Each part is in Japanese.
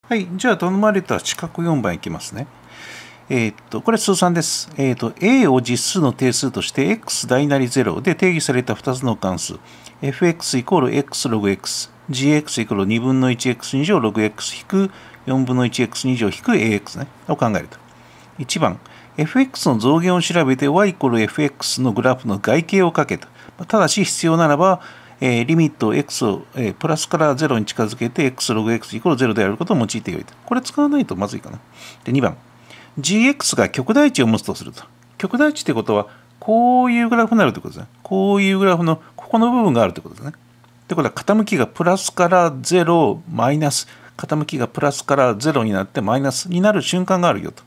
はい。じゃあ、頼まれた四角4番いきますね。これ数3です。A を実数の定数として x 大なり0で定義された2つの関数 fx イコール x ログ x、gx イコール2分の 1x 2乗ログ x 引く4分の 1x 2乗引く ax ね。を考えると。1番、fx の増減を調べて y イコール fx のグラフの外形をかけた。ただし必要ならば、リミット x を、プラスから0に近づけて x ログ x イコール0であることを用いておいて。これ使わないとまずいかな。で、2番。gx が極大値を持つとすると。極大値ってことは、こういうグラフになるってことですね。こういうグラフのここの部分があるってことですね。ってことは、傾きがプラスから0、マイナス。傾きがプラスから0になってマイナスになる瞬間があるよと。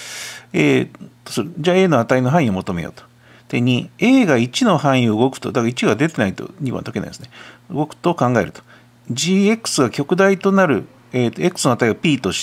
じゃあ A の値の範囲を求めようと。で、2、A が1の範囲を動くと、だから1が出てないと2番解けないですね。動くと考えると。gx が極大となる、x の値を p として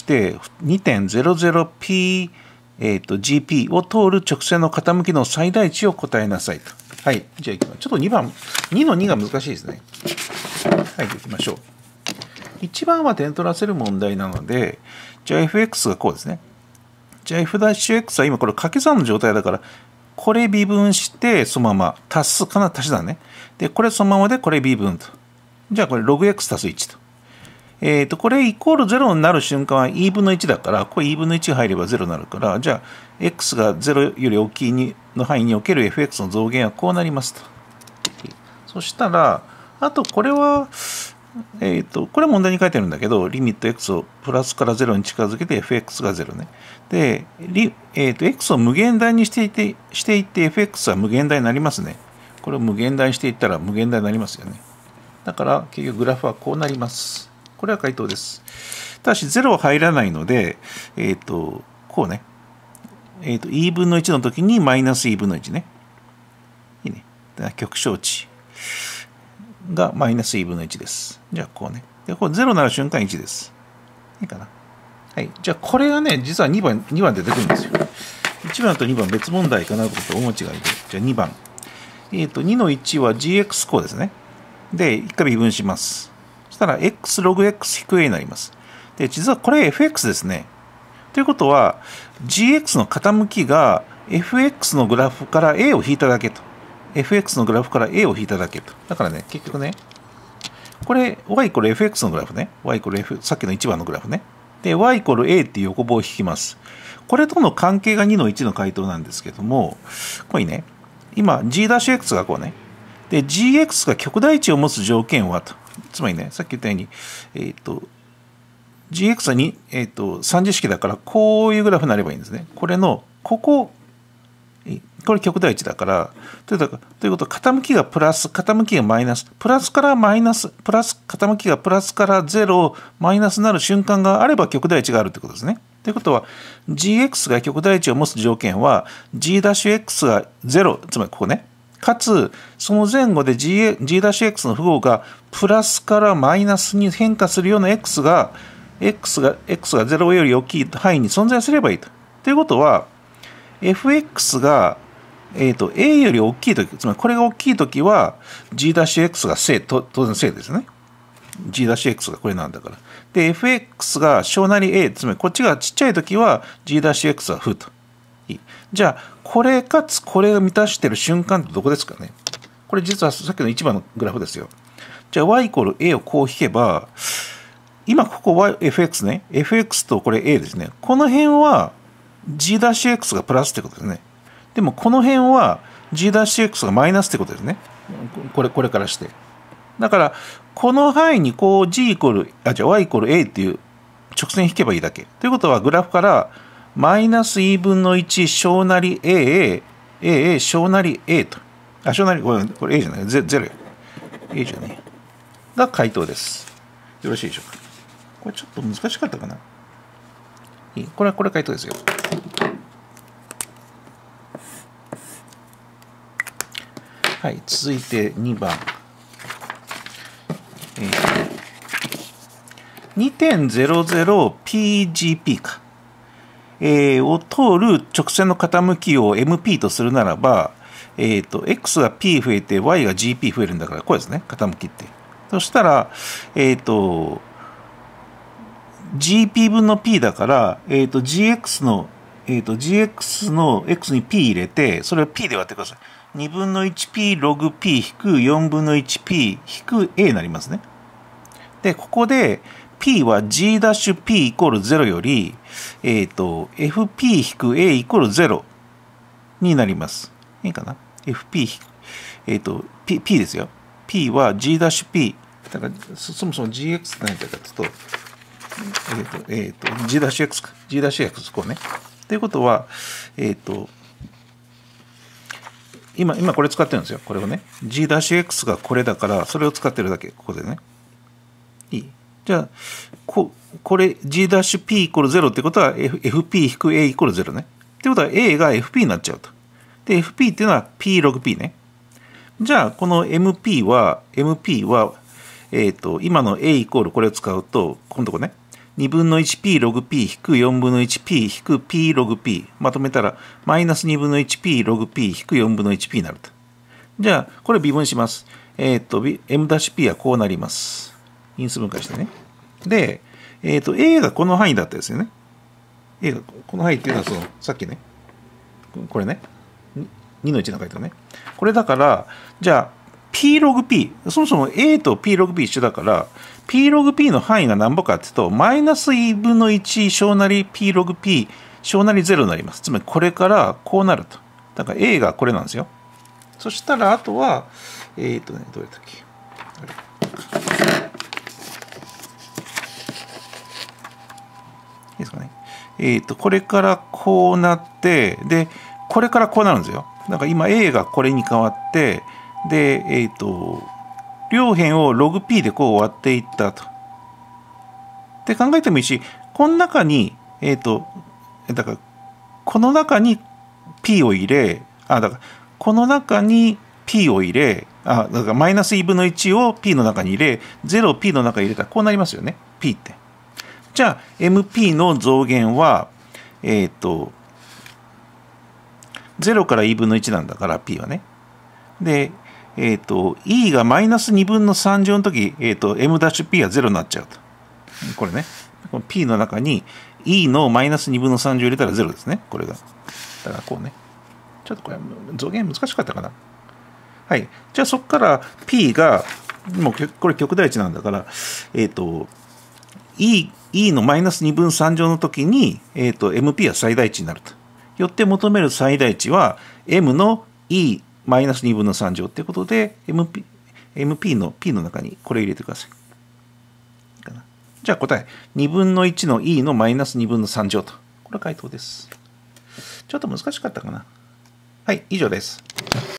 2.00p、gp を通る直線の傾きの最大値を答えなさいと。はい。じゃあいきます。ちょっと2番、2の2が難しいですね。はい、いきましょう。1番は点取らせる問題なので、じゃあ fx がこうですね。じゃあ f'(x) は今これ掛け算の状態だから、これ微分して、そのまま足すかな、足し算ね。で、これそのままでこれ微分と。じゃあこれ log(x) 足す1と。これイコール0になる瞬間は e 分の1だから、これ e 分の1が入れば0になるから、じゃあ x が0より大きいの範囲における fx の増減はこうなりますと。そしたら、あとこれは、これ問題に書いてあるんだけど、リミット x をプラスから0に近づけて fx が0ね。で、x を無限大にしていって fx は無限大になりますね。これを無限大にしていったら無限大になりますよね。だから結局グラフはこうなります。これは回答です。ただし0は入らないので、こうね。e 分の1の時にマイナス e 分の1ね。いいね。極小値がマイナス e 分の1です。じゃあこうね。で、これ0なる瞬間1です。いいかな。はい。じゃあこれがね、実は2番で出てくるんですよ。1番と2番別問題かなと大間違いで。じゃあ2番。2の1は gx 項ですね。で、1回微分します。そしたら x ログ x 引く a になります。で、実はこれ fx ですね。ということは、gx の傾きが fx のグラフから a を引いただけと。fx のグラフから a を引いただけと。だからね、結局ね、これ y イコール fx のグラフね。y イコール f、さっきの1番のグラフね。で、y イコール a っていう横棒を引きます。これとの関係が2の1の回答なんですけども、これね、今 g'(x) がこうね。で、gx が極大値を持つ条件はと。つまりね、さっき言ったように、gx は3次式だから、こういうグラフになればいいんですね。これの、これ極大値だから、ということは、傾きがプラス、傾きがマイナス、プラスからマイナス、プラス、傾きがプラスから0、マイナスになる瞬間があれば極大値があるということですね。ということは、gx が極大値を持つ条件は、g'(x) が0、つまりここね。かつ、その前後で g'(x) の符号がプラスからマイナスに変化するような x が0より大きい範囲に存在すればいいと。ということは、fx が、a より大きいとき、つまりこれが大きいときは g'(x) が正、当然正ですね。g'(x) がこれなんだから。で、fx が小なり a、つまりこっちがちっちゃいときは g'(x) は負と。じゃあ、これかつこれが満たしている瞬間ってどこですかね。これ実はさっきの1番のグラフですよ。じゃあ y イコール a をこう引けば、今ここ fx ね。fx とこれ a ですね。この辺は g'(x) がプラスってことですね。でもこの辺は g'(x) がマイナスってことですね。これからして。だから、この範囲にこう y イコール a っていう直線引けばいいだけ。ということはグラフからマイナス e 分の1小なり a 小なり a と。小なり、これ a じゃない、0よ。a じゃねえ。が回答です。よろしいでしょうか。これちょっと難しかったかな。これ回答ですよ。はい、続いて2番。2.00pgp か。を通る直線の傾きを MP とするならば、x が p 増えて y が gp 増えるんだから、こうですね、傾きって。そしたら、 GP 分の P だから、GX の、GX の X に P 入れて、それを P で割ってください。2分の 1P ログ P 引く4分の 1P 引く A になりますね。で、ここで P は G'P イコール0より、FP 引く A イコール0になります。いいかな？ FP 引く、P ですよ。P は G'P。だから、そもそも GX って何かというと、G'X か。G'X こうね。ということは、今これ使ってるんですよ。これをね。G'X がこれだから、それを使ってるだけ。ここでね。いい。じゃあ、これ G'P イコール0ってことは FP 引く A イコール0ね。ってことは A が FP になっちゃうと。で、FP っていうのは P ログ P ね。じゃあ、この MP は、今の A イコールこれを使うと、このとこね。2分の 1P ログ P 引く4分の 1P 引く P ログ P。まとめたら、マイナス2分の 1P ログ P 引く4分の 1P になると。じゃあ、これ微分します。M'P はこうなります。因数分解してね。で、A がこの範囲だったですよね。A がこの範囲っていうのはさっきね、これね、2の1の書いてあるね。これだから、じゃあ、P ログ P、そもそも A と P ログ P 一緒だから、P ログ P の範囲が何ぼかっていうと、マイナス1分の1小なり P ログ P 小なり0になります。つまりこれからこうなると。だから A がこれなんですよ。そしたら、あとは、どれだっけ。いいですかね。これからこうなって、で、これからこうなるんですよ。だから今 A がこれに変わって、で、両辺をログ P でこう割っていったと。って考えてもいいし、この中に、だから、この中に P を入れ、だから、この中に P を入れ、だからマイナス1分の1を P の中に入れ、0を P の中に入れたらこうなりますよね。P って。じゃあ、MP の増減は、0から E 分の1なんだから、P はね。で、E がマイナス2分の3乗の時、M'P は0になっちゃうと。これね。この P の中に E のマイナス2分の3乗入れたら0ですね。これが。だからこうね。ちょっとこれ、増減難しかったかな。はい。じゃあそこから P が、もうこれ極大値なんだから、E のマイナス2分3乗の時に、MP は最大値になると。よって求める最大値は M の E マイナス2分の3乗ということで MP の P の中にこれ入れてください。じゃあ答え、2分の1の E のマイナス2分の3乗と。これは回答です。ちょっと難しかったかな。はい、以上です。